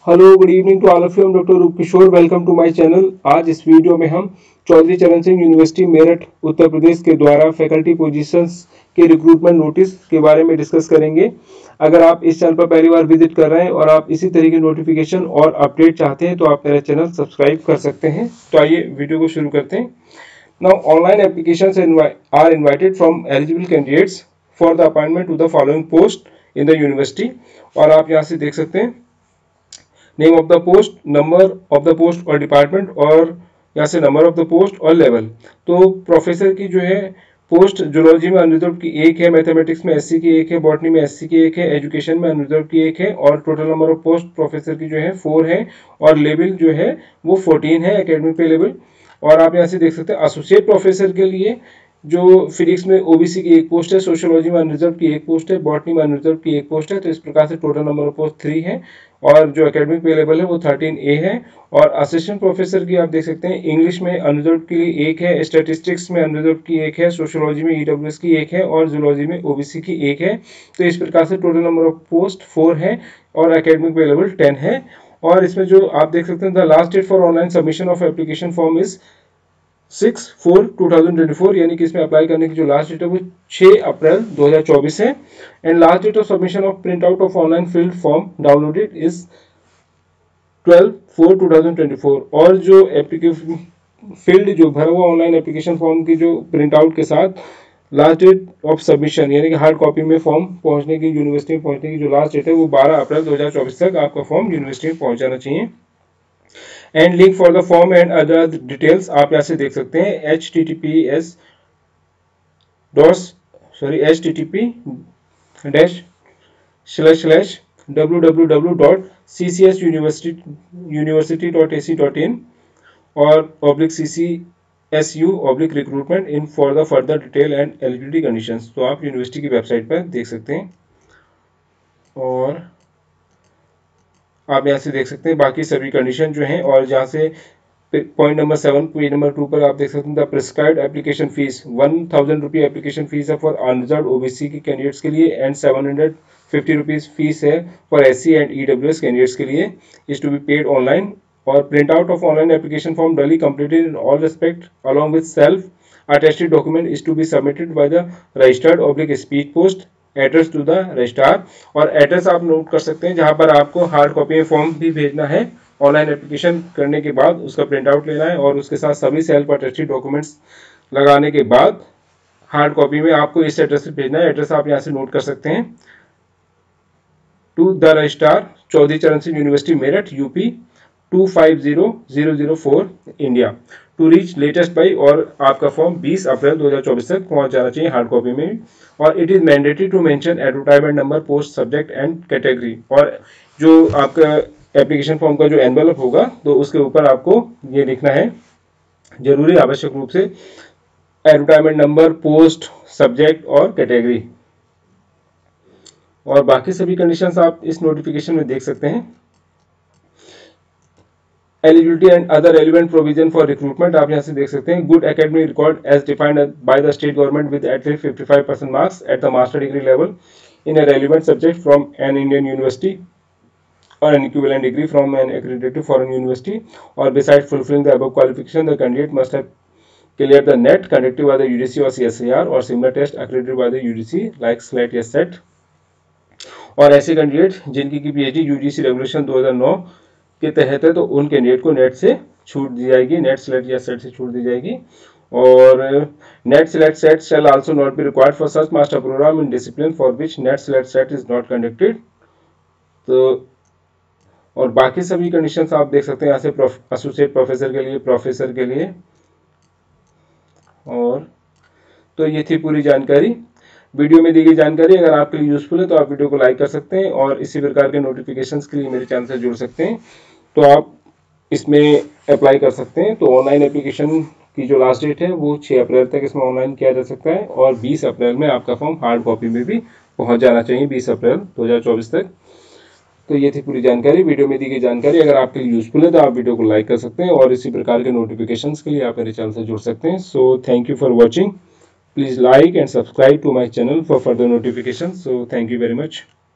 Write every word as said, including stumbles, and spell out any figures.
Hello good evening to all of you, I'm doctor Roop Kishore. Welcome to my channel. आज इस video में हम Chaudhary Charan Singh university Meerut Uttar Pradesh के द्वारा फैकल्टी पोजीशंस के रिक्रूटमेंट नोटिस के बारे में डिस्कस करेंगे। अगर आप इस चैनल पर पहली बार विजिट कर रहे हैं और आप इसी तरह की नोटिफिकेशन और अपडेट चाहते हैं तो आप मेरा चैनल सब्सक्राइब कर सकते हैं। तो आइए वीडियो को शुरू करते हैं। Now online applications are invited from eligible candidates for the appointment to the following post in the university. और आप यहाँ से देख सकते हैं name of the post, number of the post और डिपार्टमेंट, और यहाँ से नंबर ऑफ द पोस्ट और लेवल। तो प्रोफेसर की जो है पोस्ट जूलॉजी में अनरिजर्व की एक है, मैथमेटिक्स में एससी की एक है, बॉटनी में एससी की एक है, एजुकेशन में अनरिजर्व की एक है, और total number of post professor की जो है फोर है, और लेवल जो है वो फोर्टीन है, एकेडमिक पे लेवल। और आप यहाँ से देख सकते हैं एसोसिएट प्रोफेसर के लिए जो फिजिक्स में ओबीसी की एक पोस्ट है, सोशियोलॉजी में अनरिजर्व की एक पोस्ट है, बॉटनी में अनरिजर्व की एक पोस्ट है। तो इस प्रकार से total number of post three है, और जो एकेडमिक पे लेवल है वो थर्टीन ए है। और असिस्टेंट प्रोफेसर की आप देख सकते हैं इंग्लिश में अनरिजर्व के लिए एक है, स्टैटिस्टिक्स में अनरिजर्व की एक है, सोशियोलॉजी में ईडब्ल्यूएस की एक है, और जूलॉजी में ओबीसी की एक है। तो इस प्रकार से total number of post four है और एकेडमिक पे लेवल टेन है। और इसमें जो आप देख सकते हैं the last date for online submission of application form is six four two thousand twenty four, यानी कि इसमें अप्लाई करने की जो लास्ट डेट है वो छह अप्रैल दो हज़ार चौबीस है। And last date of submission of print out of online filled form downloaded is twelve four two thousand twenty four. और जो एप्लीकेशन फील्ड जो भरा हुआ ऑनलाइन एप्लीकेशन फॉर्म की जो प्रिंट आउट के साथ लास्ट डेट ऑफ सबमिशन यानी कि हार्ड कॉपी में फॉर्म पहुंचने की, यूनिवर्सिटी में पहुंचने की जो लास्ट डेट है वो बारह अप्रैल दो हज़ार चौबीस तक आपका फॉर्म यूनिवर्सिटी में पहुंच जाना चाहिए। And link for the form and other details आप यहाँ से देख सकते हैं H T T P S dos sorry H T T P dash slash slash W W W dot C C S university dot A C dot in और oblique C C S U oblique recruitment in for the further detail and eligibility conditions. तो आप university की website पर देख सकते हैं। और आप यहाँ से देख सकते हैं बाकी सभी कंडीशन जो हैं। और जहाँ से point number seven page number two पर आप देख सकते हैं the prescribed application fee one thousand rupee application fee है फॉर अनरिजर्व्ड ओबीसी के कैंडिडेट्स के लिए, and seven hundred fifty rupees fee है for SC and EWS candidates के लिए, is to be paid online. और print out of online application form duly completed in all respect along with self attested document is to B submitted by the registered oblique speed post address to the registrar. और address आप note कर सकते हैं जहां पर आपको hard copy में form भी भेजना है। ऑनलाइन एप्लीकेशन करने के बाद उसका प्रिंट आउट लेना है और उसके साथ सभी सेल्फ अटेस्टेड डॉक्यूमेंट्स लगाने के बाद हार्ड कॉपी में आपको इस एड्रेस पे भेजना है। एड्रेस आप यहां से नोट कर सकते हैं, to the registrar Chaudhary Charan Singh university Meerut UP two five zero zero zero four India to reach latest by. और आपका फॉर्म बीस अप्रैल दो हज़ार चौबीस तक पहुंच जाना चाहिए हार्ड कॉपी में। और it is mandatory to mention advertisement number, post, subject and category. और जो आपका एप्लीकेशन फॉर्म का जो एनवेलप होगा तो उसके ऊपर आपको ये लिखना है जरूरी आवश्यक रूप से एडवर्टाइजमेंट नंबर, पोस्ट, सब्जेक्ट और कैटेगरी। और बाकी सभी कंडीशंस आप इस नोटिफिकेशन में देख सकते हैं। Eligibility and other relevant provision for recruitment आप यहाँ से देख सकते हैं। Good academic record as defined by the state government with at least fifty five percent marks at the master degree level in a relevant subject from an Indian university or an equivalent degree from an accredited foreign university, or besides fulfilling the above qualification the candidate must have cleared the net conducted by the U G C or C S I R or similar test accredited by the U G C like SLAT या SET. और ऐसे candidate जिनकी की PhD UGC regulation दो हज़ार नौ के तहत है तो उन कैंडिडेट को नेट से छूट दी जाएगी, नेट स्लेट या सेट से छूट दी जाएगी। और NET SLET SET shall also not be required for such master program in discipline for which net SLET SET is not conducted। तो और बाकी सभी कंडीशंस आप देख सकते हैं यहाँ से एसोसिएट प्रोफेसर के लिए, प्रोफेसर के लिए। और तो ये थी पूरी जानकारी। वीडियो में दी गई जानकारी अगर आपके लिए यूजफुल है तो आप वीडियो को लाइक कर सकते हैं और इसी प्रकार के नोटिफिकेशंस के लिए मेरे चैनल से जुड़ सकते हैं। तो आप इसमें अप्लाई कर सकते हैं। तो ऑनलाइन एप्लीकेशन की जो लास्ट डेट है वो छह अप्रैल तक इसमें ऑनलाइन किया जा सकता है, और बीस अप्रैल में आपका फॉर्म हार्ड कॉपी में भी पहुँच जाना चाहिए, बीस अप्रैल दो हज़ार चौबीस तक। तो ये थी पूरी जानकारी। वीडियो में दी गई जानकारी अगर आपके लिए यूजफुल है तो आप वीडियो को लाइक कर सकते हैं और इसी प्रकार के नोटिफिकेशंस के लिए आप मेरे चैनल से जुड़ सकते हैं। So thank you for watching. Please like and subscribe to my channel for further notification. So thank you very much.